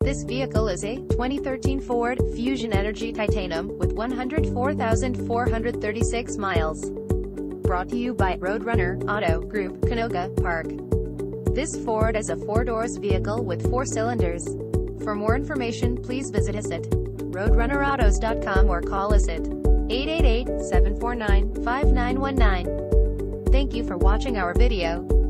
This vehicle is a 2013 Ford Fusion Energi Titanium with 104,436 miles. Brought to you by Roadrunner Auto Group, Canoga Park. This Ford is a four-doors vehicle with 4 cylinders. For more information, please visit us at roadrunnerautos.com or call us at 888-749-5919. Thank you for watching our video.